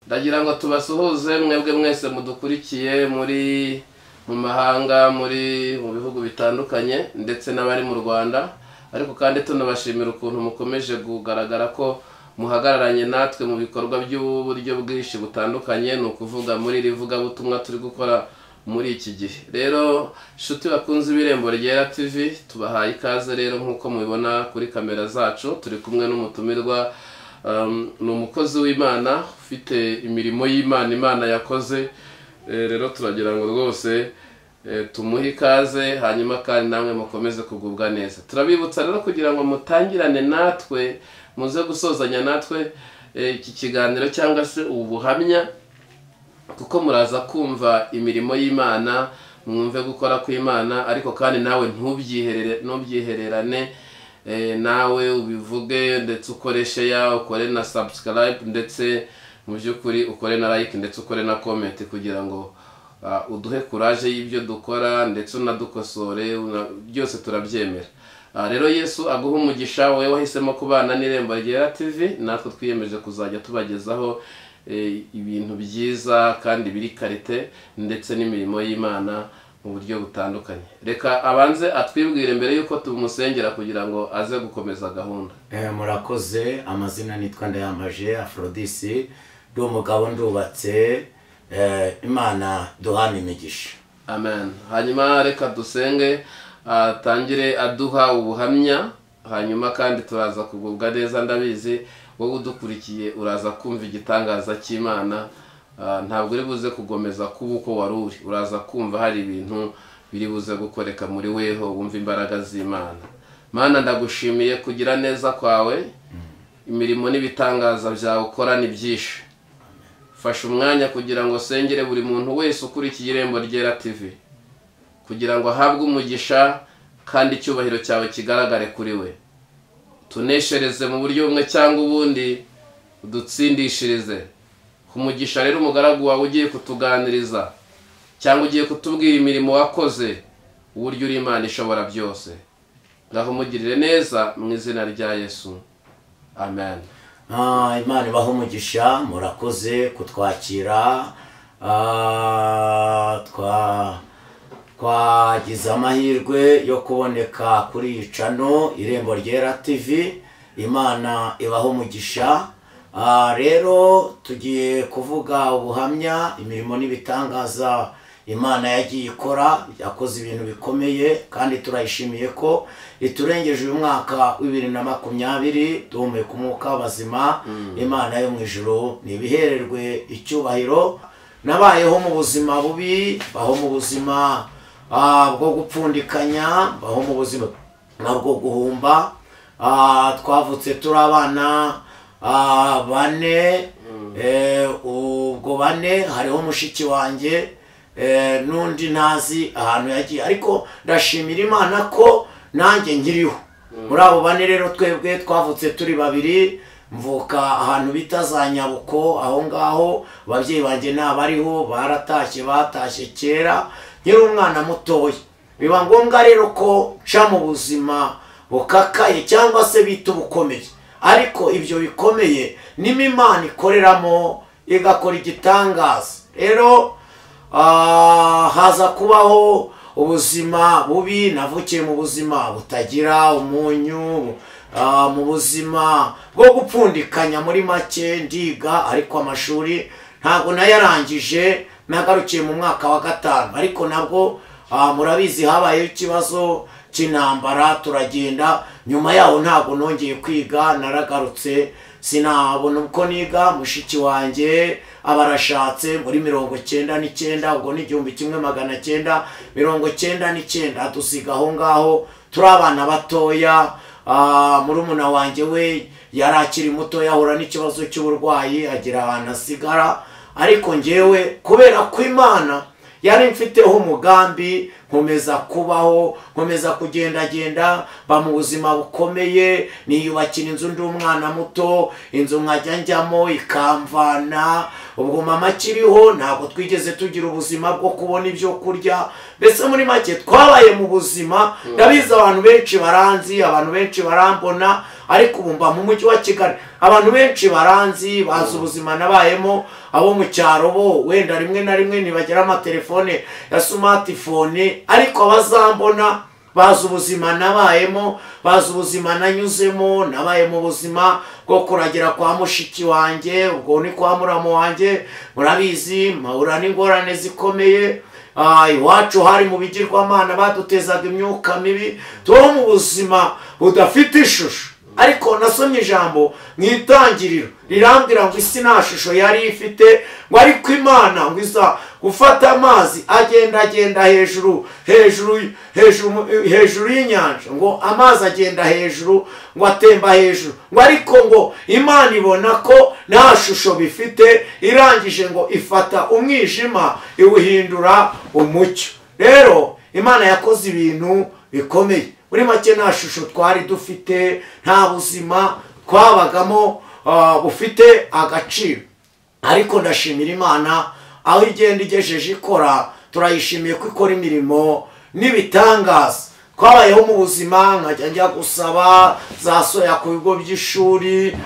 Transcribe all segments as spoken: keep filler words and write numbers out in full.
ndagira ngo tubasuhuze mwebwe mwese mudukurikiye muri mu mahanga muri mu bihugu bitandukanye ndetse n'abari mu Rwanda, ariko kandi tunabashimira ukuntu mukomeje kugaragara ko muhagararanye natwe mu bikorwa by'uburyo bwinshi butandukanye, ni ukuvuga muri rivuga butumwa turi gukora muri iki gihe. Rero shuti bakunze ibirembo ryera T V, tubahaye ikaze rero nkuko mubibona kuri kamera zacu, turi kumwe n'umutumirwa um, ni umukozi w'Imana ufite imirimo y'Imana Imana yakoze. Rero turagira ngo rwose tumuhe ikaze, hanyuma kandi namwe mukomeze kugubwa neza. Turabibutsa rero kugira ngo mutangirane natwe, muze gusozanya natwe iki kiganiro cyangwa se ubuhamya, kuko muraza kumva imirimo y'Imana, mwumve gukora kw'Imana, ariko kandi nawe ntubyiherere ntubyihererane, nawe ubivuge ndetse ukoreshe ya ukore na subscribe, ndetse mu by'ukuri ukore na like ndetse ukore na comment, kugira ngo uh, uduhe courage y'ibyo dukora ndetse unadukosore, byose turabyemera. Uh, rero Yesu aguha umugisha, wowe wahisemo kubana n'Irembo ryera T V, natwe twiyemeje kuzajya tubagezaho e, ibintu byiza kandi biri karite ndetse n'imirimo y'Imana mu buryo butandukanye. Reka abanze atwibwire mbere yuko tumusengera kugira ngo aze gukomeza gahunda. Eh, murakoze. Amazina nitwa Ndayamaje Aphrodis, ndi umugabo ndubatse. eh, Imana duhana imigisha. Amen. Hanyuma reka dusenge, atangire aduha ubuhamya, hanyuma kandi turaza kugubwa neza. Ndabizi wowe udukurikiye uraza kumva igitangaza cy'Imana, ntabwo uri buze kugomeza kuba uko wari uri, uraza kumva hari ibintu biri buze gukoreka muri weho, wumva imbaraga z'Imana. Mana, ndagushimiye kugira neza kwawe, imirimo n'ibitangaza byawe ukora ni byinshi. Fasha umwanya kugira ngo sengere buri muntu wese ukurikiye Irembo ryera T V, kugira ngo ahabwe umugisha kandi icyubahiro cyawe kigaragare kuri we. Tuneshereze mu buryo bumwe cyangwa ubundi, udutsindishirize. Umugisha rero umugaragu wawe ugiye kutuganiriza cyangwa ugiye kutubwira imirimo wakoze, uburyo uri Imana ishobora byose. Ngaho mugirire neza mu izina rya Yesu. Amen. Ah, Imana ibahe umugisha, murakoze kutwakira. Ah, twa twagize amahirwe yo kuboneka kuri iyi channel Irembo ryera T V. Imana ibahe umugisha. Ah, rero tugiye kuvuga ubuhamya, imirimo n'ibitangaza Imana yagiye ikora, yakoze ibintu bikomeye kandi turayishimiye ko iturengeje uyu mwaka wa bibiri na makumyabiri duhumeka umwuka w'abazima. mm. Imana yo mu ijuru nibihererwe icyubahiro. Nabayeho mu buzima bubi, baho mu buzima ah, bwo gupfundikanya, baho mu buzima bwo guhumba. Ah, twavutse turi abana ah, bane. mm. eh, ubwo bane hariho mushiki wanjye eh, nundi ntazi ahantu yagiye, ariko ndashimira Imana ko nanjye nkiriho. mm. Muri abo bane rero twebwe twavutse turi babiri, mvuka ahantu bita za Nyabuko. Aho ngaho ababyeyi banjye nabariho, baratashye batashye kera nkiri umwana mutoya. Biba ngombwa rero ko nca mu buzima bukakaye cyangwa se bita ubukomeye, ariko ibyo bikomeye nimo Imana ikoreramo igakora igitangaza. Rero ah, haza kubaho ubuzima bubi. Navukiye mu buzima butagira umunyu, ah, mu buzima bwo gupfundikanya. Muri make ndiga, ariko amashuri ntabwo nayarangije, nagarukiye mu mwaka wa gatanu. Ariko nabwo ah, murabizi habayeho ikibazo cy'intambara, turagenda. Nyuma yaho ntabwo nongeye kwiga, naragarutse sinabona uko niga. Mushiki wanjye abarashatse muri mirongo cyenda n'icyenda, ubwo ni igihumbi kimwe magana cyenda mirongo cyenda n'icyenda. Dusiga aho ngaho turi abana batoya. Ah, murumuna wanjye we yari akiri muto, yahura n'ikibazo cy'uburwayi agira ahantu asigara. Ariko njyewe kubera ko Imana yari mfiteho umugambi, nkomeza kubaho, nkomeza kugendagenda, ba mu buzima bukomeye. Niyubakira inzu ndi umwana muto, inzu nkajya njyamo ikamvana. Ubwo mama kiriho, ntabwo twigeze tugira ubuzima bwo kubona ibyo kurya. Mbese muri make twabaye mu buzima. Ndabizi abantu benshi baranzi, abantu benshi barambona, ariko ubu mba mu mujyi wa Kigali. Abantu benshi baranzi bazi ubuzima nabayemo, abo mu cyaro bo wenda rimwe na rimwe nibagera amatelefone ya smartphone, ariko abazambona bazi ubuzima nabayemo, bazi ubuzima nanyuzemo. Nabaye mu buzima bwo kuragira kwa mushiki wanjye, ubwo ni kwa muramu wanjye, murabizi mahura n'ingorane zikomeye. Ah, iwacu hari mu bigirwamana badutezaga imyuka mibi, tuho mu buzima budafite ishusho. Ariko nasomye ijambo mwitangiriro rirambwira ngo isi nta shusho yari ifite, ngo ariko Imana ngo iza gufata amazi agenda agenda hejuru hejuru hejuru hejuru y'inyanja, ngo amazi agenda hejuru, ngo atemba hejuru, ngo ariko ngo Imana ibona ko nta shusho bifite, irangije ngo ifata umwijima iwuhindura umucyo. Rero Imana yakoze ibintu bikomeye. Muri make nta shusho twari dufite, nta buzima twabagamo uh, bufite agaciro, ariko ndashimira Imana aho igenda igejeje ikora. Turayishimiye ko ikora imirimo n'ibitangaza. Twabayeho mu buzima nkajya njya gusaba za soya ku bigo by'ishuri,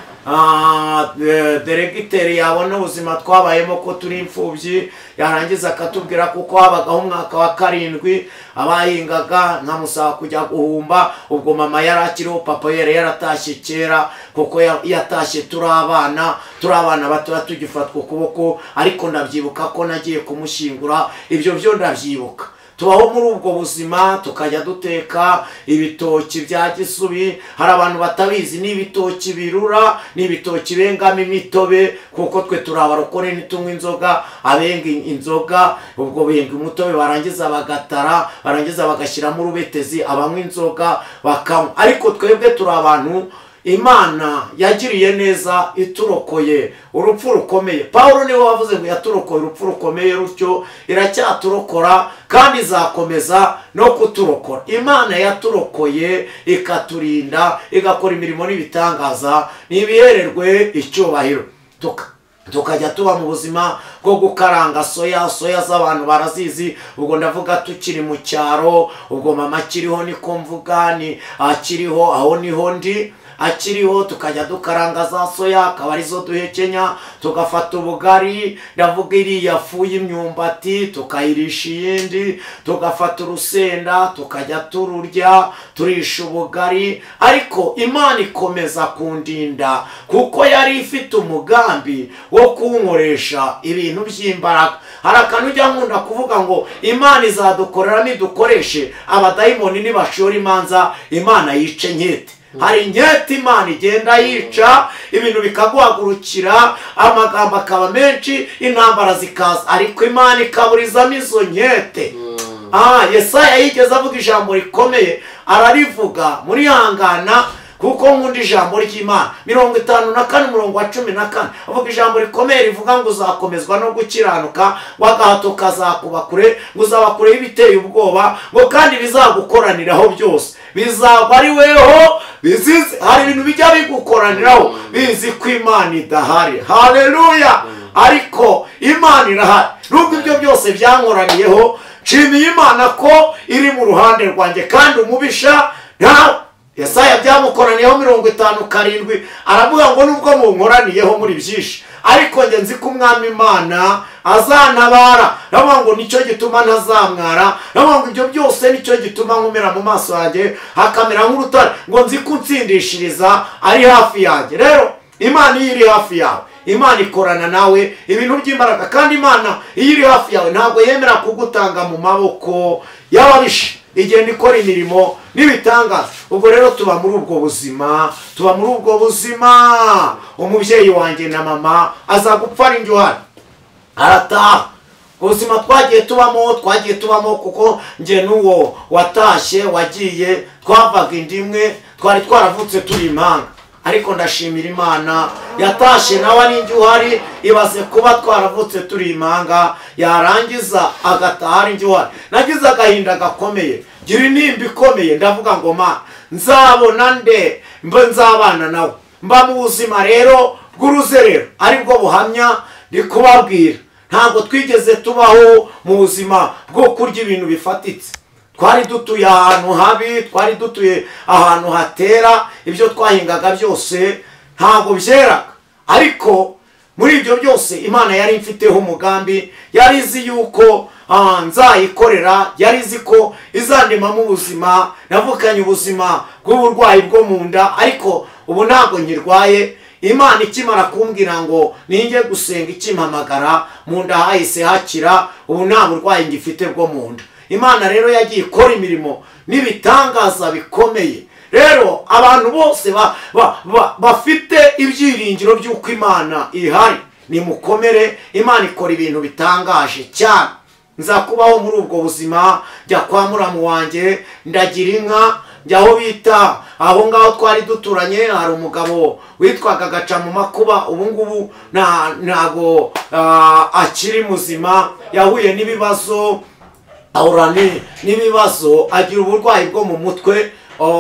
deregiteri yabona ubuzima twabayemo ko turi imfubyi, yarangiza akatubwira kuko habagaho umwaka wa karindwi abahingaga nkamusaba kujya guhumba. Ubwo mama yari akiriho, papa yari yaratashye kera kuko yatashye turi abana turi abana bato tugifatwa ukuboko, ariko ndabyibuka ko nagiye kumushyingura. Ibyo byo ndabyibuka. Tubaho muri ubwo buzima, tukajya duteka ibitoki bya Gisubi. Hari abantu batabizi, ni ibitoki birura, ni ibitoki bengamo imitobe, kuko twe turabarokore nitunywa inzoga, abenga inzoga ubwo benga umutobe, barangiza bagatara, barangiza bagashyiramo urubetezi, abanywa inzoga bakanywa. Ariko twebwe turi abantu Imana yagiriye neza, iturokoye urupfu rukomeye. Paulo niwe wavuze ngo yaturokoye urupfu rukomeye, rutyo iracyaturokora kandi izakomeza no kuturokora. Imana yaturokoye ikaturinda, igakora imirimo n'ibitangaza, nibihererwe icyubahiro. Tuka tukajya tuba mu buzima bwo gukaranga soya soya z'abantu barazizi. Ubwo ndavuga tukiri mu cyaro, ubwo mama akiriho niko mvuga, ni akiriho aho niho ndi akiriho, tukajya dukaranga za soya, akaba arizo duhekenya, tugafata ubugari, ndavuga iriya fu y'imyumbati tukayirisha iyindi, tugafata urusenda tukajya tururya turisha ubugari. Ariko Imana ikomeza kundinda, kuko yari ifite umugambi wo kunkoresha ibintu by'imbaraga. Hari akantu ujya nkunda kuvuga ngo Imana izadukorera nidukoreshe abadayimoni nibashora imanza, Imana yice nkete. Hari nkete Imana igenda yica, ibintu bikaguhagurukira, amagambo akaba menshi, intambara zikaza, ariko Imana ikaburizamo izo nkete. Ah, Yesaya yigeze avuga ijambo rikomeye, ararivuga muri Hangana, kuko nkunda ijambo ry'Imana. mirongo itanu na kane umurongo wa cumi na kane avuga ijambo rikomeye rivuga ngo uzakomezwa no gukiranuka, wagahato kazakuba kure, ngo uzaba kure y'ibiteye ubwoba, ngo kandi bizagukoraniraho byose bizagwa ari weho bizize. Hari ibintu bijya bigukoraniraho bizi ko Imana idahari. Haleluya! Ariko Imana irahari. Nubwo ibyo byose byankoraniyeho, nshimiye Imana ko iri mu ruhande rwanjye, kandi umubisha nta. Yesaya byamukoraniyeho mirongo itanu karindwi aravuga ngo nubwo munkoraniyeho muri byinshi, ariko nge nzi ko Umwami Imana azantabara. Navuga ngo nicyo gituma ntazamwara, navuga ngo ibyo byose nicyo gituma nkumera mu maso yanjye hakamera nk'urutare, ngo nzi ko unsindishiriza ari hafi yanjye. Rero Imana iyo iri hafi yawe, Imana ikorana nawe ibintu by'imbaraga, kandi Imana iyo iri hafi yawe ntabwo yemera kugutanga mu maboko y'ababisha, igenda ikora imirimo n'ibitangaza. Ubwo rero tuba muri ubwo buzima, tuba muri ubwo buzima. Umubyeyi wanjye na mama aza gupfa ari njye uhari, arataha. Ubuzima twagiye tubamo twagiye tubamo kuko nge n'uwo watashye wagiye twavaga indimwe, twari twaravutse turi impanga. Ariko ndashimira Imana yatashye nawe ari njye uhari. Ibaze kuba twaravutse turi impanga, yarangiza agataha ari njye uhari. Nagize agahinda gakomeye, gira intimba ikomeye, ndavuga ngo ma nzabona nde mbe nzabana nawe. Mba mu buzima rero bw'uruzerero, aribwo buhamya ndi kubabwira. Ntabwo twigeze tubaho mu buzima bwo kurya ibintu bifatitse. twari dutuye ahantu habi, twari dutuye ahantu hatera, ibyo twahingaga byose ntabwo byeraga. Ariko muri ibyo byose Imana yari imfiteho umugambi, yari izi yuko nzayikorera, yari izi ko izandemamo ubuzima. Navukanye ubuzima bw'uburwayi bwo mu nda, ariko ubu ntabwo nkirwaye. Imana ikimara kumbwira ngo ninjye gusenga ikimpamagara, mu nda hahise hakira, ubu nta burwayi ngifite bwo mu nda. Imana rero yagiye ikora imirimo n'ibitangaza bikomeye. Rero abantu bose ba, ba, ba, bafite ibyiringiro by'uko Imana ihari, nimukomere. Imana ikora ibintu bitangaje cyane. Nza kubaho muri ubwo buzima, njya kwa muramu wanjye, ndagira inka, njya aho bita aho ngaho twari duturanye, hari umugabo witwaga Gaca mu makuba. Ubu ngubu ntago akiri muzima, yahuye n'ibibazo, ahura n'ibibazo, agira uburwayi bwo mu mutwe.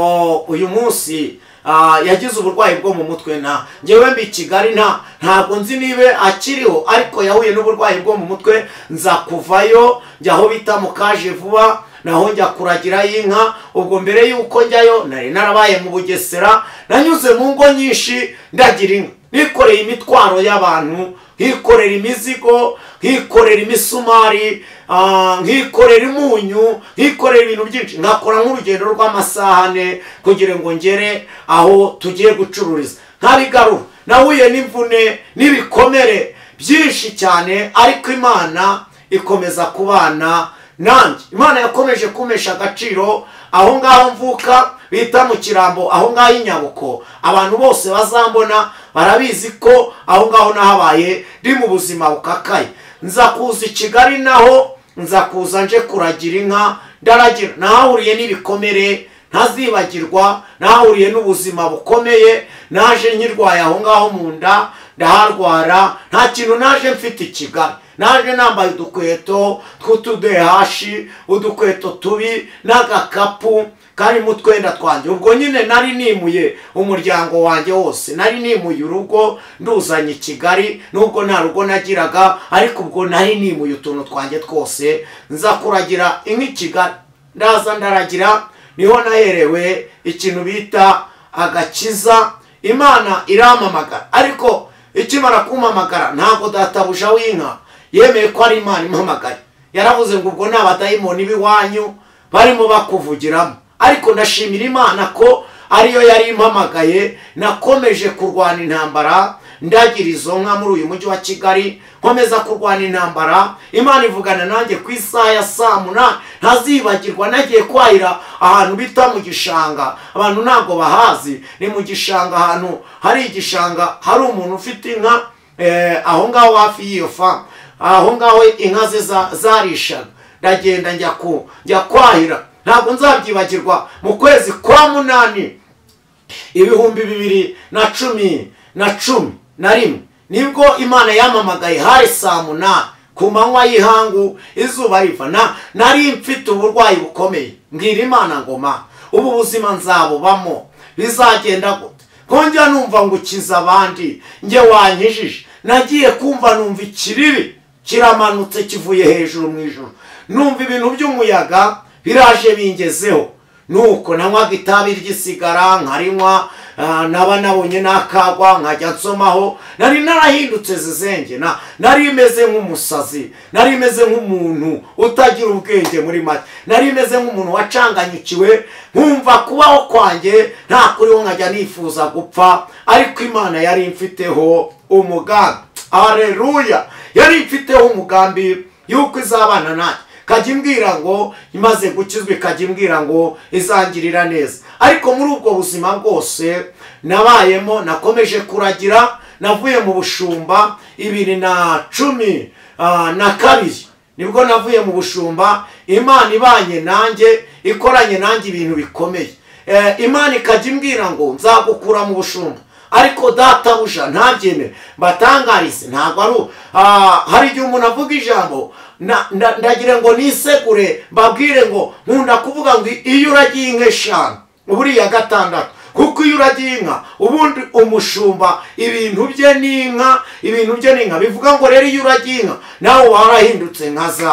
Uyu munsi yagize uburwayi bwo mu mutwe. na njyewe mbi Kigali nta ntabwo nzi nibe akiriho, ariko yahuye n'uburwayi bwo mu mutwe. Nza kuvayo njya aho bita mu Kaje Vuba, naho njya kuragira y'inka. Ubwo mbere yuko njyayo nari narabaye mu Bugesera, nanyuze mu ngo nyinshi ndagira inka, nikoreye imitwaro y'abantu, nkikorera imizigo, nkikorera imisumari, nkikorera imunyu, nkikorera ibintu byinshi. Nkakora nk'urugendo rw'amasaha ane kugira ngo ngere aho tugiye gucururiza, nkabigarura. Nahuye n'imvune n'ibikomere byinshi cyane, ariko Imana ikomeza kubana nanjye. Imana yakomeje kumesha agaciro aho ngaho mvuka bita mu Kirambo, aho ngaho i Nyabuko. Abantu bose bazambona barabizi ko aho ngaho nahabaye ndi mu buzima bukakaye. Nza kuza i Kigali, naho nza kuza nje kuragira inka, ndaragira. Nahahuriye n'ibikomere ntazibagirwa, nahahuriye n'ubuzima bukomeye. Naje nkirwaye aho ngaho mu nda, ndaharwara. Nta kintu naje mfite i Kigali, naje nambaye udukweto tw'utudehashi, udukweto tubi n'agakapu kari mu twenda twanjye. Ubwo nyine nari nimuye umuryango wanjye wose, nari nimuye urugo nduzanye i Kigali, nubwo nta rugo nagiraga, ariko ubwo nari nimuye utuntu twanjye twose. Nza kuragira inka i Kigali, ndaza ndaragira. Niho naherewe ikintu bita agakiza. Imana irampamagara, ariko ikimara kumpamagara ntabwo databuja w'inka yemeye ko ari Imana impamagaye. Yaravuze ngo ubwo n'abadayimoni b'iwanyu barimo bakuvugiramo. Ariko ndashimira Imana ko ariyo yari impamagaye. Nakomeje kurwana intambara, ndagira izo nka muri uyu mujyi wa Kigali, nkomeza kurwana intambara. Imana ivugana nanjye ku isaha ya saa munani, ntazibagirwa. Nagiye kwahira ahantu bita mu gishanga, abantu ntabwo bahazi. Ni mu gishanga, ahantu hari igishanga, hari umuntu ufite inka eh, aho ngaho hafi y'iyo famu, aho ngaho inka ze zarishaga. Ndagenda njya ku njya kwahira. Ntabwo nzabyibagirwa, mu kwezi kwa munani ibihumbi bibiri na cumi na cumi na rimwe nibwo Imana yampamagaye. Hari saa munani ku manywa y'ihangu, izuba riva. na nari mfite uburwayi bukomeye. Mbwira Imana ngo ma, ubu buzima nzabubamo bizagenda gute? Kongera numva ngo ukiza abandi, njye wankijije. Nagiye kumva numva ikiriri kiramanutse kivuye hejuru mu ijuru, numva ibintu by'umuyaga biraje bingezeho. Nuko nanywaga itabi ry'isigara nkarinywa, naba nabonye n'akagwa nkajya nsomaho. Nari narahindutse zizenge, na nari meze nk'umusazi, nari meze nk'umuntu utagira ubwenge muri make, nari meze nk'umuntu wacanganyukiwe. Nkumva kubaho kwanjye nta kuriho, nkajya nifuza gupfa. Ariko Imana yari imfiteho umugambi. Haleluya! Yari imfiteho umugambi yuko izabana nanjye. Kajya imbwira ngo imaze gukizwa, ikajya imbwira ngo izangirira neza. Ariko muri ubwo buzima bwose nabayemo, nakomeje kuragira. Navuye mu bushumba ibiri na cumi na kabiri, nibwo navuye mu bushumba. Imana ibanye nanjye, ikoranye nanjye ibintu bikomeye. Imana ikajya imbwira ngo nzagukura mu bushumba, ariko databuja ntabyemere. Batangarize, ntabwo ari hari igihe umuntu avuga ijambo, ndagira ngo nisegure mbabwire ngo nkunda kuvuga ngo iyo uragiye inka eshanu buriya gatandatu, kuko iyo uragiye inka ubundi umushumba ibintu bye n'inka, ibintu bye n'inka. Bivuga ngo rero iyo uragiye inka nawe warahindutse nka za nka.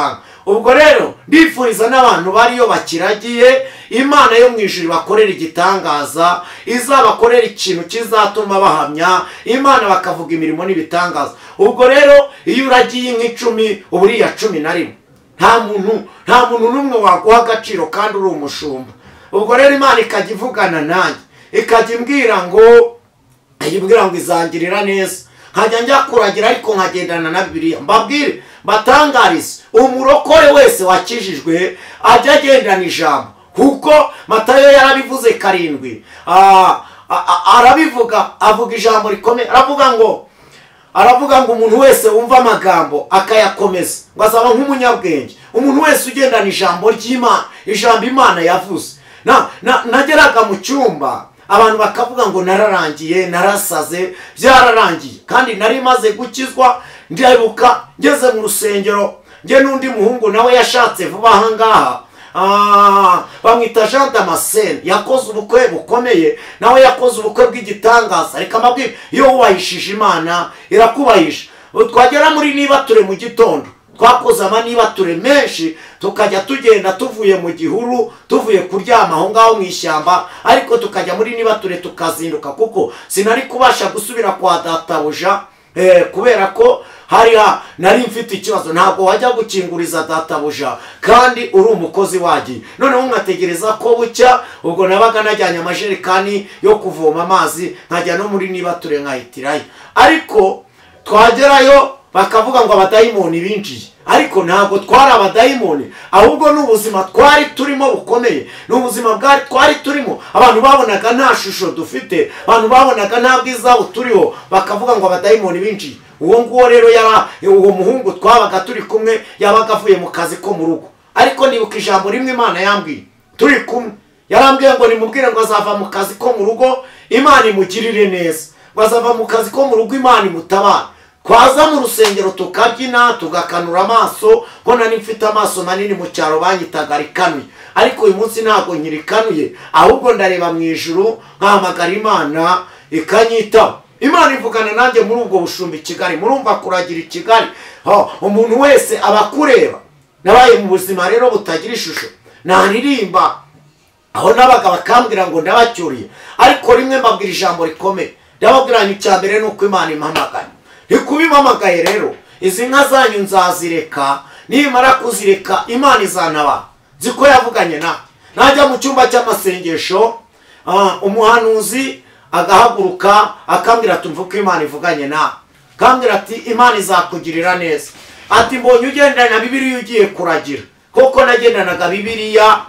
ubwo rero ndifuriza n'abantu bariyo bakiragiye Imana yo mu ijuru bakorera igitangaza, izabakorera ikintu kizatuma bahamya Imana bakavuga imirimo n'ibitangaza. Ubwo rero iyo uragiye nk'icumi uburiya cumi na rimwe nta muntu nta muntu n'umwe waguha agaciro kandi uri umushumba. Ubwo rero Imana ikajya ivugana nanjye ikajya imbwira ngo imbwira ngo izangirira neza, nkajya njya kuragira ariko nkagendana na Bibiliya. Mbabwire batangarize umurokore wese wakijijwe ajya agendana ijambo, kuko Matayo yarabivuze karindwi, arabivuga avuga ijambo rikomeye, aravuga ngo aravuga ngo umuntu wese wumva amagambo akayakomeza ngo azaba nk'umunyabwenge. Umuntu wese ugendana ijambo ry'Imana, ijambo Imana yavuze. na nageraga mu cyumba abantu bakavuga ngo nararangiye, narasaze, byararangiye, kandi nari maze gukizwa. Ndibuka ngeze mu rusengero, nge n'undi muhungu nawe yashatse vuba aha ngaha, bamwita Jean Damascene, yakoze ubukwe bukomeye, nawe yakoze ubukwe bw'igitangaza. Reka mbabwire, iyo wubahishije Imana irakubahisha. Twagera muri nibature mu gitondo, twakoze amanibature menshi, tukajya tugenda tuvuye mu gihuru, tuvuye kuryama aho ngaho mu ishyamba, ariko tukajya muri nibature tukazinduka, kuko sinari kubasha gusubira kwa databuja kubera ko hari nari mfite ikibazo. Ntabwo wajya gukinguriza databuja kandi uri umukozi wagiye, noneho nkategereza ko bucya. Ubwo nabaga najyanye amajerekani yo kuvoma amazi, nkajya no muri nibature nkahitirayo. Ariko twagerayo bakavuga ngo abadayimoni binjiye, ariko ntabwo twari abadayimoni, ahubwo n'ubuzima twari turimo bukomeye, n'ubuzima bwari twari turimo. Abantu babonaga nta shusho dufite, abantu babonaga nta bwiza buturiho, bakavuga ngo abadayimoni binjiye. Uwo nguwo rero yara uwo muhungu twabaga turi kumwe yabaga avuye mu kazi ko mu rugo, ariko nibuka ijambo rimwe Imana yambwiye turi kumwe. Yarambwiye ngo nimubwire ngo azava mu kazi ko mu rugo Imana imugirire neza, ngo azava mu kazi ko mu rugo Imana imutabara. Twaza mu rusengero tukabyina tugakanura amaso, ko nari mfite amaso manini mu cyaro banyitaga rikanuye, ariko uyu munsi ntabwo nyirikanuye, ahubwo ndareba mu ijuru nkahamagara Imana ikanyitaho. Imana ivugana nanjye muri ubwo bushumba i Kigali. Murumva kuragira i Kigali, umuntu wese abakureba. Nabaye mu buzima rero butagira ishusho, naririmba aho nabaga bakambwira ngo ndabacyuriye, ariko rimwe mbabwira ijambo rikomeye. Ndababwira ni icya mbere nuko Imana impamagaye. Ntikubimamagaye rero izi nka zanyu nzazireka, nimara kuzireka Imana izanaba. Ziko yavuganye na najya mu cyumba cy'amasengesho, umuhanuzi agahaguruka akambwira ati mvuka Imana ivuganye na, akambwira ati Imana izakugirira neza. Ati mbonye ugendana na Bibiliya ugiye kuragira. Koko nagendanaga Bibiliya,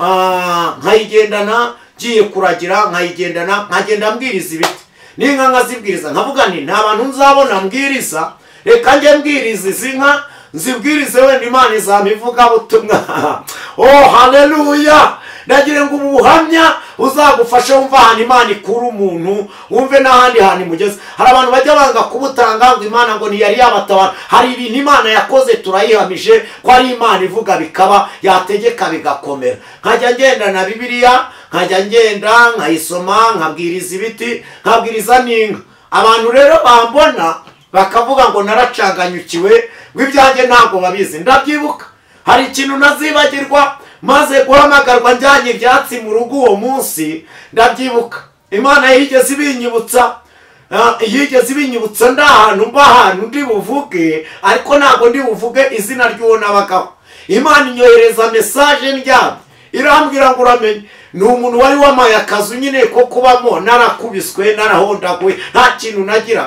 nkayigendana giye kuragira, nkayigendana nkagenda mbwiriza ibiti n'inka nkazibwiriza. Nkavuga nti nta bantu nzabona mbwiriza, reka njye mbwiriza izi nka nzibwirize, wenda Imana izamivuga butumwa. Oh haleluya! Ndagira ngo ubuhamya uzagufasha wumva ahantu Imana ikura umuntu, wumve n'ahandi hantu imugeze. Hari abantu bajya banga kubutanga ngo Imana ngo ntiyari yabatabara. Hari ibintu Imana yakoze turayihamije ko ari Imana ivuga bikaba, yategeka bigakomera. Nkajya ngenda na Bibiliya, nkajya ngenda nkayisoma, nkabwiriza ibiti, nkabwiriza n'inka. Abantu rero bambona bakavuga ngo naracanganyukiwe, ngo ibyanjye ntabwo babizi. Ndabyibuka hari ikintu nazibagirwa, maze guhamagarwa njyanye ibyatsi mu rugo uwo munsi. Ndabyibuka Imana yigeze ibinyibutsa, yigeze ibinyibutsa ndahantu mba ahantu ndi buvuge, ariko ntabwo ndi buvuge izina ry'uwo nabagaho. Imana inyohereza message ndyamye, irambwira ngo uramenye ni umuntu wari wamaye akazu nyine ko kubamo, narakubiswe narahondaguwe nta kintu nagira.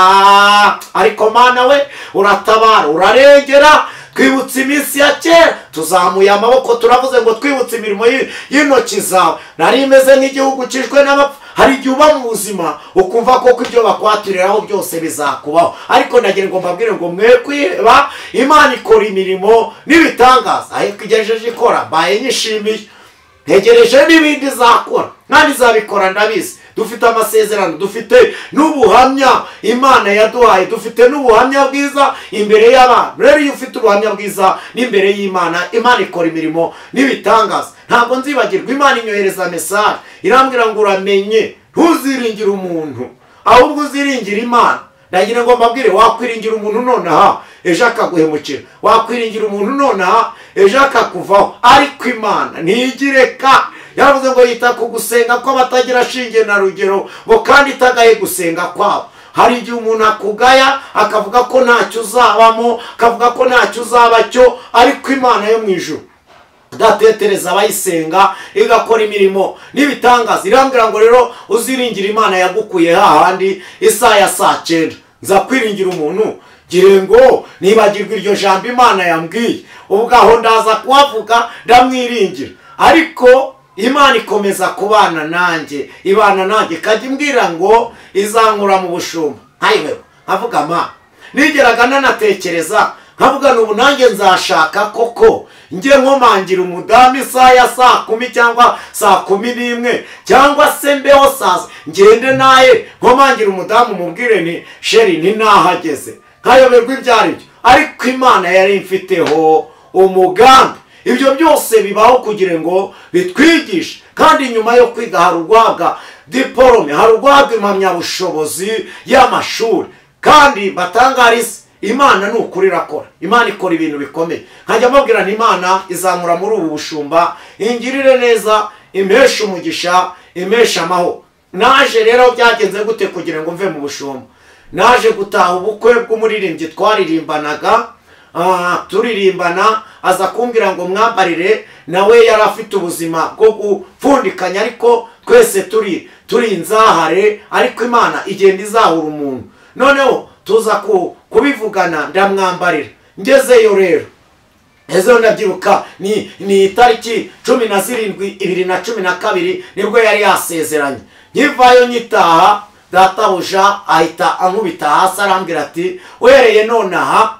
Ariko Mana we uratabara urarengera. Twibutse iminsi ya kera, tuzamuye amaboko turavuze ngo twibutse imirimo y'intoki zawe. Nari imeze nk'igihugu cyishwe n'abapfu. Hari igihe uba mu buzima ukumva koko ibyo bakwaturiraho byose bizakubaho, ariko nagira ngo mbabwire ngo mwe kwiheba. Imana ikora imirimo n'ibitangaza, ariko igejeje ikora baye nyishimiye, ntegereje n'ibindi izakora kandi izabikora ndabizi. Dufite amasezerano, dufite n'ubuhamya Imana yaduhaye, dufite n'ubuhamya bwiza imbere y'abantu. Rero iyo ufite ubuhamya bwiza n'imbere y'Imana, Imana ikora imirimo n'ibitangaza. Ntabwo nzibagirwa Imana inyohereza message irambwira ngo uramenye ntuziringire umuntu, ahubwo uziringire Imana. Ndagira ngo mbabwire, wakwiringira umuntu nonaha ejo akaguhemukira, wakwiringira umuntu nonaha ejo akakuvaho, ariko Imana ntigireka. Yaravuze ngo yita ku gusenga ko batagira shinge na rugero, ngo kandi itagaye gusenga kwabo. Hari igihe umuntu akugaya akavuga ko ntacyo uzabamo, akavuga ko ntacyo uzaba cyo, ariko Imana yo mu ijuru datetereza abayisenga igakora imirimo n'ibitangaza. Irambwira ngo rero uziringira Imana yagukuye hahandi isaha ya saa cyenda. Nza kwiringira umuntu gire ngo nibagirwa iryo jambo Imana yambwiye, ubwaho ndaza kuhavuga ndamwiringira. Ariko Imana ikomeza kubana nanjye, ibana nanjye, kajya imbwira ngo izankura mu bushumba. Hayiwe nkavuga ma nigeraga nanatekereza nkavuga n'ubu nanjye nzashaka koko njye nkomangira umudamu isaha ya saa kumi cyangwa saa kumi n'imwe, cyangwa se mbeho saa ngende naye nkomangira umudamu mubwire ni sheri ni nahageze, nkayoberwa ibyo ari byo. Ariko Imana yari imfiteho umugambi. Ibyo byose bibaho kugira ngo bitwigishe, kandi nyuma yo kwiga hari urwabwa diporome, hari urwabwa impamyabushobozi y'amashuri, kandi batangariza Imana ni ukuri irakora. Imana ikora ibintu bikomeye. Nkajya mbabwira nti Imana izamura muri ubu bushumba, ingirire neza, impesha umugisha, impesha amahoro. Naje rero byagenze gute kugira ngo mve mu bushumba? Naje gutaha ubukwe bw'umuririmbyi twaririmbanaga, Ah, turirimbana, aza kumbwira ngo mwambarire, nawe yari afite ubuzima bwo gupfundikanya, ariko twese turi turi inzahare, ariko Imana igenda izahura umuntu. Noneho tuza ku kubivugana ndamwambarira. Ngezeyo rero ezo ndabyibuka ni ni tariki cumi na zirindwi ibiri na cumi na kabiri nibwo yari yasezeranye. Nkivayo nyitaha, databuja ahita ankubita hasi arambwira ati uhereye nonaha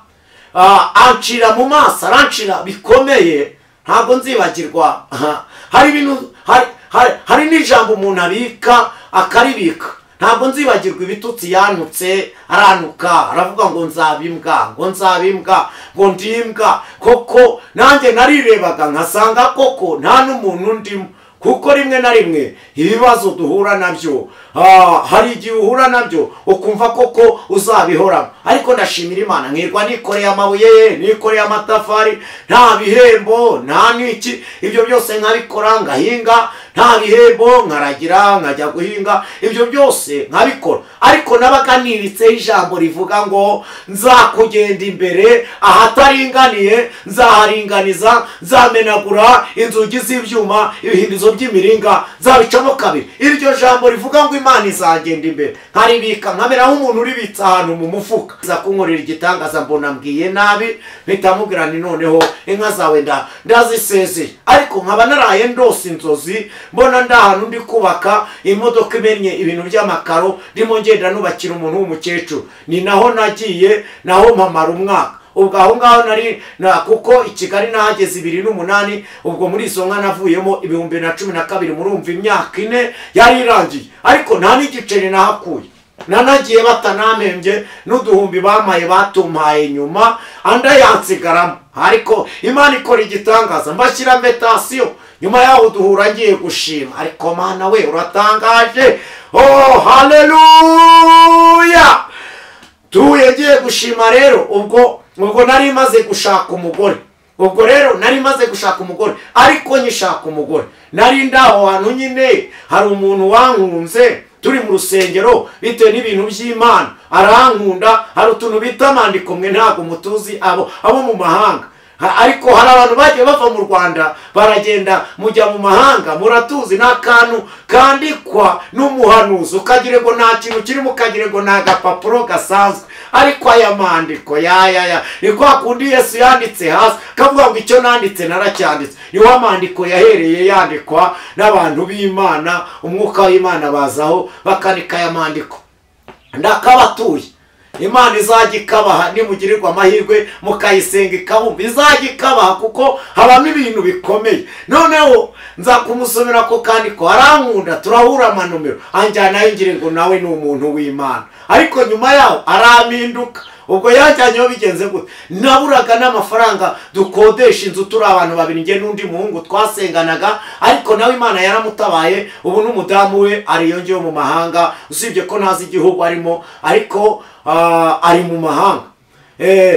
Uh, ancira mu maso, arancira bikomeye, ntabwo nzibagirwa. Hari ibintu hari, hari, hari n'ijambo umuntu abika akaribika, ntabwo nzibagirwa ibitutsi yanutse, aranuka aravuga ngo nzabimbwa, ngo nzabimbwa, ngo ndimbwa. Koko nanjye narirebaga nkasanga koko nta n'umuntu ndimo, kuko rimwe na rimwe ibibazo duhura nabyo, ah, hari igihe uhura nabyo ukumva koko uzabihoramo. Ariko ndashimira Imana, nkirwa nikoreye amabuye, nikoreye amatafari, nta bihembo nta niki, ibyo byose nkabikora, ngahinga nta bihembo, nkaragira nkajya guhinga, ibyo byose nkabikora. Ariko nabaganiritseho ijambo rivuga ngo nzakugenda imbere, ahataringaniye nzaharinganiza, nzamenagura inzugi z'ibyuma, ibihindizo by'imiringa nzabicamo kabiri. Iryo jambo rivuga ngo Imana izagenda imbere, nkaribika nkamera nk'umuntu uribitse ahantu mu mufuka. Za kunkorera igitangaza mbona mbwiye nabi, mpita mubwira nti noneho inka zawe nda ndazisezeye. Ariko nkaba naraye ndose inzozi, mbona ndahantu ndi kubaka imodoka imennye ibintu by'amakaro, ndimo ngenda nubakira umuntu w'umukecuru. Ni naho nagiye, naho mpamara umwaka. Ubwo aho ngaho nari na kuko i Kigali nahageze ibiri n'umunani, ubwo muri izo nka navuyemo ibihumbi na cumi na kabiri, murumva imyaka ine yari irangiye. Ariko nta n'igiceri nahakuye, nanagiye batanamembye, n'uduhumbi bamaye batumpaye nyuma anda yansigaramo. Ariko Imana ikora igitangaza, mbashyira metasiyo. Nyuma yaho duhura ngiye gushima, ariko Mana we uratangaje. Oh haleluya! Tuye ngiye gushima rero, ubwo ubwo nari maze gushaka umugore. Ubwo rero nari maze gushaka umugore, ariko nyishaka umugore nari ndaho hantu nyine hari umuntu wankunze, turi mu rusengero bitewe n'ibintu by'Imana, arankunda. Hari utuntu bita amandiko, mwe ntabwo mutuzi abo abo mu mahanga. Ariko hari abantu bagiye bava mu Rwanda baragenda mujya mu mahanga, muratuzi n'akantu kandikwa n'umuhanuzi, ukagire ngo nta kintu kirimo, ukagire ngo nta gapapuro gasanzwe. Ariko aya mandiko ya ya ya ni kwa kundi Yesu yanditse hasi, kavuga ngo icyo nanditse naracyanditse. Niho amandiko yahereye yandikwa n'abantu b'Imana, umwuka w'Imana bazaho bakanika aya mandiko. Ndakabatuye, Imana izajya ikabaha nimugirirwa amahirwe mukayisenga ikabumva, izajya ikabaha kuko habamo ibintu bikomeye. Noneho nza kumusomera ko kandi ko arankunda, turahura amanomero, anjyana yingire ngo nawe ni umuntu w'Imana. Ariko nyuma yaho arampinduka. Ubwo yajyanyeho bigenze gute, naburaga n'amafaranga dukodesha inzu turi abantu babiri, nge n'undi muhungu twasenganaga. Ariko nawe Imana yaramutabaye, ubu n'umudamu we ariyongeyeho mu mahanga, usibye ko ntazi igihugu arimo, ariko uh, ari mu mahanga. Eh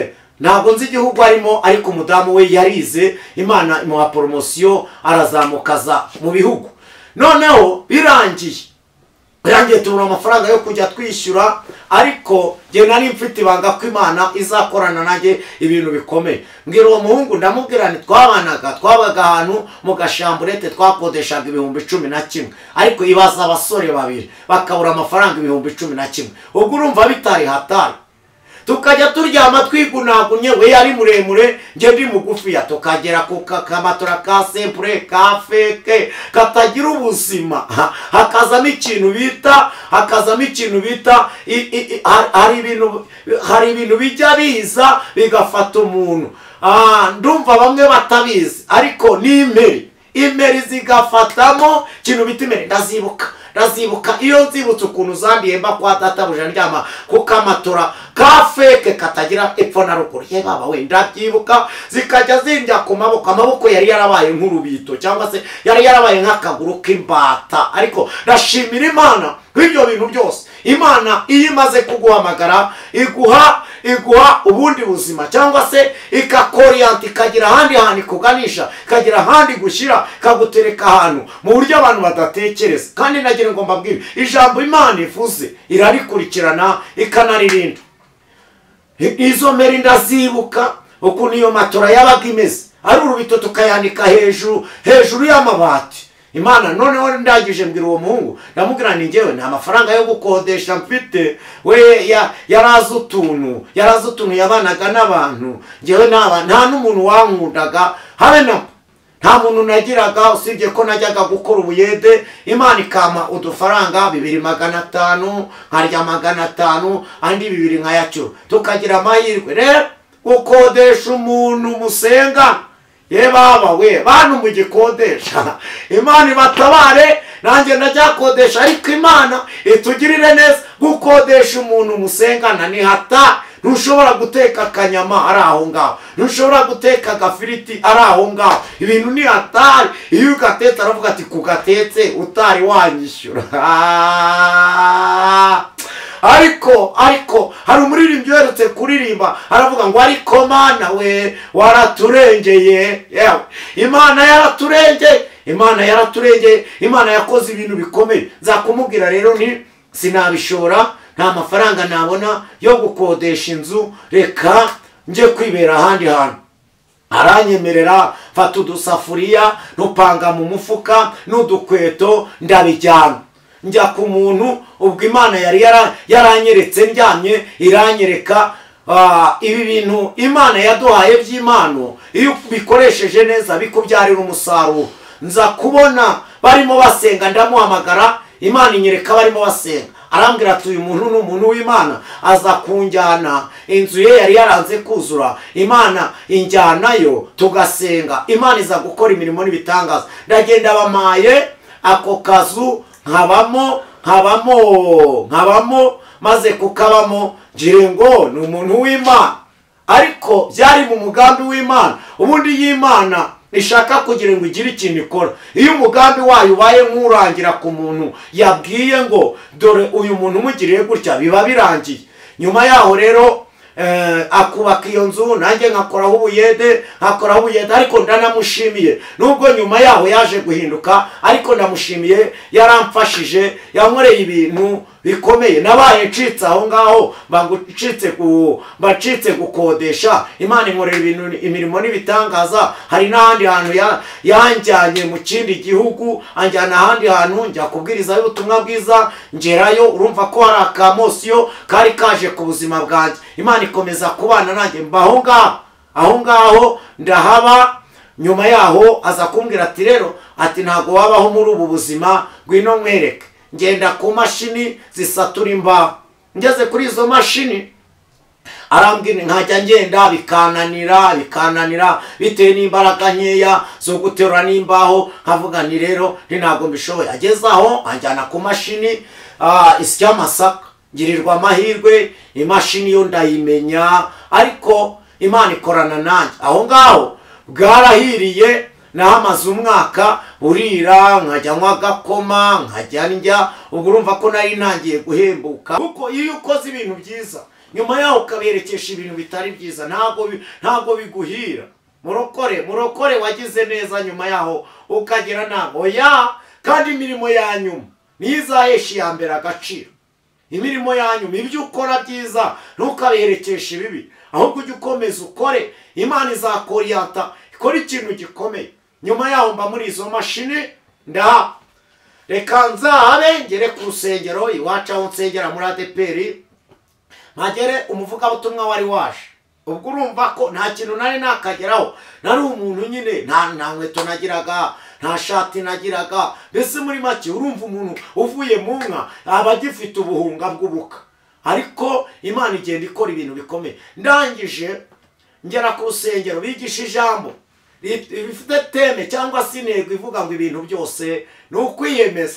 ntabwo nzi igihugu arimo, ariko umudamu we yarize, Imana imuha poromosiyo arazamukaza mu bihugu. Noneho birangiye birangiye tubona amafaranga yo kujya twishyura, ariko njye nari mfite ibanga ko Imana izakorana nanjye ibintu bikomeye. Mbwira uwo muhungu ndamubwira nti twabanaga twabaga ahantu mu gashamburete twakodeshaga ibihumbi cumi na kimwe, ariko ibaza abasore babiri bakabura amafaranga ibihumbi cumi na kimwe. Ubwo urumva bitari hatari. Tukajya turyama twigunagunye, we yari muremure nje ndi mugufiya, tukagera ku kamatora ka simple ka feke katagira ubuzima, hakazamo ikintu bita hakazamo ikintu bita hari ibintu hari ibintu bijya biza bigafata umuntu. Ah, ndumva bamwe batabizi, ariko ni imeri imeri zigafatamo ikintu bita imeri. Ndazibuka ndazibuka iyo nzibutse ukuntu zambiye mba kwa data buja ndyama ku kamatora ka feke katagira epfo na ruguru. Ye baba we, ndabyibuka zikajya zindya ku maboko, amaboko yari yarabaye nk'urubito cyangwa se yari yarabaye nk'akaguru k'imbata. Ariko ndashimira Imana kw'ibyo bintu byose. Imana iyo imaze kuguhamagara iguha iguha ubundi buzima, cyangwa se ikakoriyanti ikagira ahandi hantu ikuganisha, ikagira ahandi gushyira, ikagutereka ahantu mu buryo abantu badatekereza. Kandi nagira ngo mbabwire, ijambo Imana ivuze irarikurikirana ikanaririnda. Izo meri ndazibuka ukuntu iyo matora yabaga imeze, ari urubito tukayanika hejuru hejuru y'amabati. Imana noneho ndagije mbwira uwo muhungu ndamubwira ni njyewe nta mafaranga yo gukodesha mfite, we yarazi utuntu yarazi utuntu yabanaga n'abantu, njyewe nta n'umuntu wankundaga habe na nta muntu nagiraga, usibye ko najyaga gukora ubuyede. Imana ikama udufaranga bibiri magana atanu, nkarya magana atanu, andi bibiri nkayacyo, tukagira amahirwe. Rero gukodesha umuntu musenga, ye baba we bantu mugikodesha, Imana ibatabare, nanjye ndajyakodesha, ariko Imana itugirire neza. Gukodesha umuntu musengana ni hata. Ntushobora guteka akanyama ari aho ngaho, ntushobora guteka agafiriti ari aho ngaho, ibintu ni hatari. Iyo ugatetse aravuga ati kugatetse utari wanyishyura. Ariko ariko hari umuririmbyi uherutse kuririmba aravuga ngo ariko Mana we waraturengeye. Yewe Imana yaraturengeye, Imana yaraturengeye, Imana yakoze ibintu bikomeye. Nzakumubwira rero nti sinabishora, nta mafaranga nabona yo gukodesha inzu, reka nje kwibera ahandi hantu. Aranyemerera, fata udusafuriya nupanga mu mufuka n'udukweto ndabijyana njya ku muntu. Ubwo Imana yari yaranyeretse ndyamye, iranyereka ibi bintu Imana yaduhaye by'Imana iyo bikoresheje neza bikubyarira umusaruro. Nza kubona barimo basenga, ndamuhamagara, Imana inyereka barimo basenga. Arambwira ati uyu muntu ni umuntu w'Imana, aza kunjyana, inzu ye yari yaranze kuzura, Imana injyanayo tugasenga, Imana iza gukora imirimo n'ibitangaza. Ndagenda bamaye ako kazu nkabamo nkabamo nkabamo maze kukabamo ngire ngo ni umuntu w'Imana, ariko byari mu mugambi w'Imana. Ubundi y'Imana ishaka kugira ngo igire ikintu ikora, iyo umugambi wayo ubaye nk'urangira ku muntu yabwiye ngo dore uyu muntu umugiriye gutya, biba birangiye. Nyuma yaho rero akubaka iyo nzu, nanjye nkakoraho ubuyede nkakoraho ubuyede ariko ndanamushimiye. Nubwo nyuma yaho yaje guhinduka, ariko ndamushimiye, yaramfashije, yankoreye ibintu bikomeye. Nabaye ncitse aho ngaho, bagucitse ku bacitse gukodesha, Imana inkorera ibintu imirimo n'ibitangaza. Hari n'ahandi hantu yanjyanye mu kindi gihugu, anjyana ahandi hantu njya kubwiriza ubutumwa bwiza, ngerayo. Urumva ko hari akamosiyo kari kaje ku buzima bwanjye. Imana ikomeza kubana nanjye mbaho ngaho aho ngaho ndahaba. Nyuma yaho aza kumbwira ati rero ati ntago wabaho muri ubu buzima, ngwino nkwereke. Ngenda ku mashini zisatura imbaho. Ngeze kuri izo mashini arambwira nkajya ngenda bikananira bikananira bitewe n'imbaraga nkeya zo guterura n'imbaho. Nkavuga ni rero ntago mbishoboye. Ageze aho anjyana ku mashini isya amasaka, ngirirwa amahirwe, imashini yo ndayimenya, ariko Imana ikorana nanjye. Aho ngaho bwarahiriye, nahamaze umwaka urira, nkajya nywa agakoma, nkajya ndya. Ubwo urumva ko nari ntangiye guhembuka, kuko iyo ukoze ibintu byiza nyuma yaho ukaberekesha ibintu bitari byiza ntabwo ntabwo biguhira. Murokore murokore wagize neza nyuma yaho ukagira ntabwo ya kandi imirimo ya nyuma nizahesha iya mbere agaciro. Imirimo ya nyuma ibyo ukora byiza ntukaberekesha ibibi, ahubwo ujye ukomeza ukore. Imana izakoriyata ikora ikintu gikomeye. Nyuma yaho mba muri izo mashini nda reka nzabe ngere ku rusengero iwacu aho nsengera muri A D P R mpagere umuvugabutumwa wari waje. Ubwo urumva ko nta kintu nari nakageraho, nari umuntu nyine nta nta nkweto nagiraga, nta shati nagiraga, mbese muri make urumva umuntu uvuye mu nka aba agifite ubuhunga bw'ubuka. Ariko Imana igenda ikora ibintu bikomeye. Ndangije ngera ku rusengero bigisha ijambo bifite teme cyangwa se intego ivuga ngo ibintu byose ni ukwiyemeza.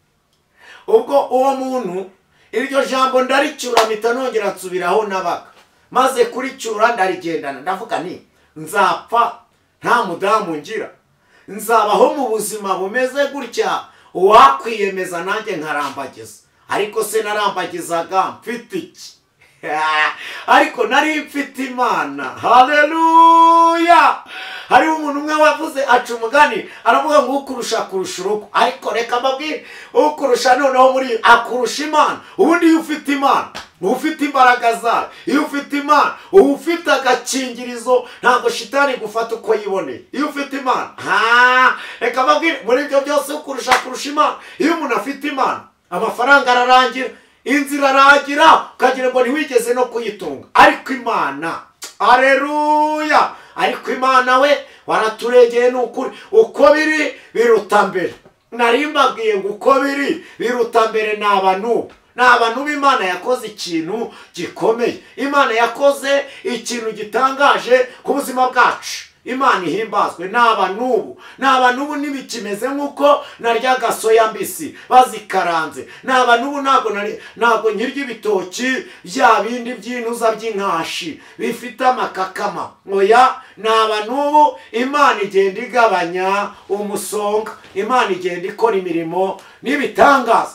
Ubwo uwo muntu iryo jambo ndaricyura mpita nongera nsubiraho nabaga, maze kuricyura ndarigendana ndavuga ni nzapfa nta mudamu ngira, nzabaho mu buzima bumeze gutya uwakwiyemeza nanjye nkarambagiza. Ariko se narambagizaga mfite iki? Ariko nari mfite Imana. Haleluya! Hari umuntu umwe wavuze aca umugani aravuga ngo ukurusha kurusha urugo. Ariko reka mbabwire ukurusha noneho muri akurusha Imana. Ubundi iyo ufite Imana ufite imbaraga zayo, iyo ufite Imana ufite agakingirizo ntabwo shitani gufata uko yiboneye. Iyo ufite Imana ha reka mbabwire muri ibyo byose ukurusha kurusha Imana. Iyo umuntu afite Imana amafaranga ararangira, inzira aragira, ukagira ngo ntiwigeze no kuyitunga. Ariko Imana, haleluya, ariko Imana we waraturegeye n'ukuri. Uko biri biruta mbere. Nari mbabwiye ngo uko biri biruta mbere ni abantu ni abantu b'Imana yakoze ikintu gikomeye. Imana yakoze ikintu gitangaje ku buzima bwacu. Imana ihimbazwe. Naba nubu naba nubu nibikimeze nkuko naryaga soya mbisi bazikaranze. Naba nubu nago nago nkirya ibitoki bya bindi by'intuza by'inkashi bifite amakakama. Oya, naba nubu Imana igenda igabanya umusonga. Imana igenda ikora imirimo n'ibitangaza.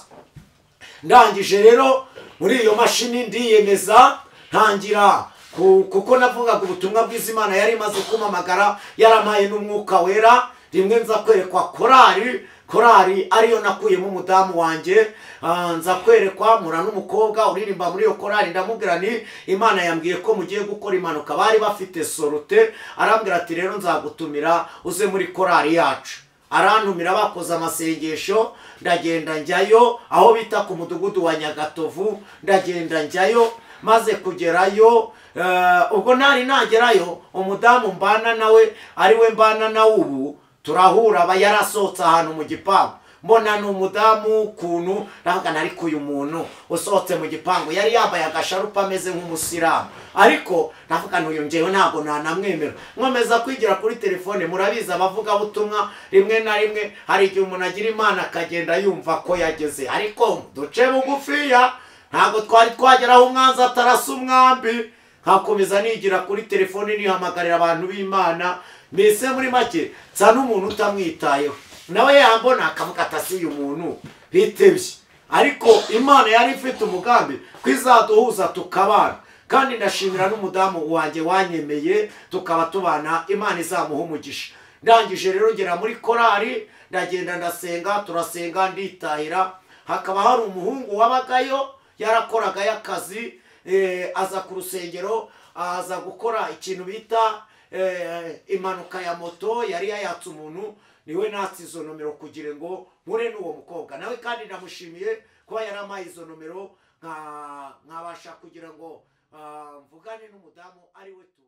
Ndangije rero muri iyo mashini ndiyemeza ntangira kuko navugaga ubutumwa bw'Imana yari imaze kumamagara, yaramaye n'umwuka wera. Rimwe nza kwerekwa korari korari ariyo nakuyemo umudamu wanjye, nza kwerekwa mura n'umukobwa uririmba muri iyo korari. Ndamubwira ni Imana yambwiye ko mugiye gukora impanuka. Bari bafite sorute, arambwira ati rero nzagutumira uze muri korari yacu. Arantumira bakoze amasengesho, ndagenda njyayo aho bita ku mudugudu wa Nyagatovu. Ndagenda njyayo, maze kugerayo ubwo nari nagerayo umudamu mbana nawe ariwe mbana na ubu turahura aba yarasohotse ahantu mu gipangu. Mbona ni umudamu kuntu ndavuga ariko uyu muntu usohotse mu gipangu yari yambaye agasharupa ameze nk'umusiramu. Ariko ndavuga n'uyu njewe ntabwo nanamwemera. Nkomeza kwigira kuri telefone. Murabizi abavuga butumwa rimwe na rimwe hari igihe umuntu agira Imana akagenda yumva ko yageze. Ariko duce bugufiya ntabwo twari twageraho umwanzi atarasa umwambi. Nkakomeza nigira kuri telefone nihamagarira abantu b'Imana. Mbese muri make nsa n'umuntu utamwitayeho. Nawe yambona akavuga atasi uyu muntu bitebye. Ariko Imana yari ifite umugambi kwizaduhuza tukabana. Kandi ndashimira n'umudamu wanjye wanyemeye tukaba tubana. Imana izamuha umugisha. Ndangije rero ngera muri korari, ndagenda ndasenga, turasenga nditahira. Hakaba hari umuhungu wabagayo yarakoraga y'akazi, eh, aza ku rusengero, aza gukora ikintu bita eh, impanuka ya moto. Yari yayatse umuntu, niwe natse izo nomero kugira ngo mpure n'uwo mukobwa. Nawe kandi ndamushimiye kuba yaramaye izo nomero nkabasha kugira ngo mvugane n'umudamu ari we tu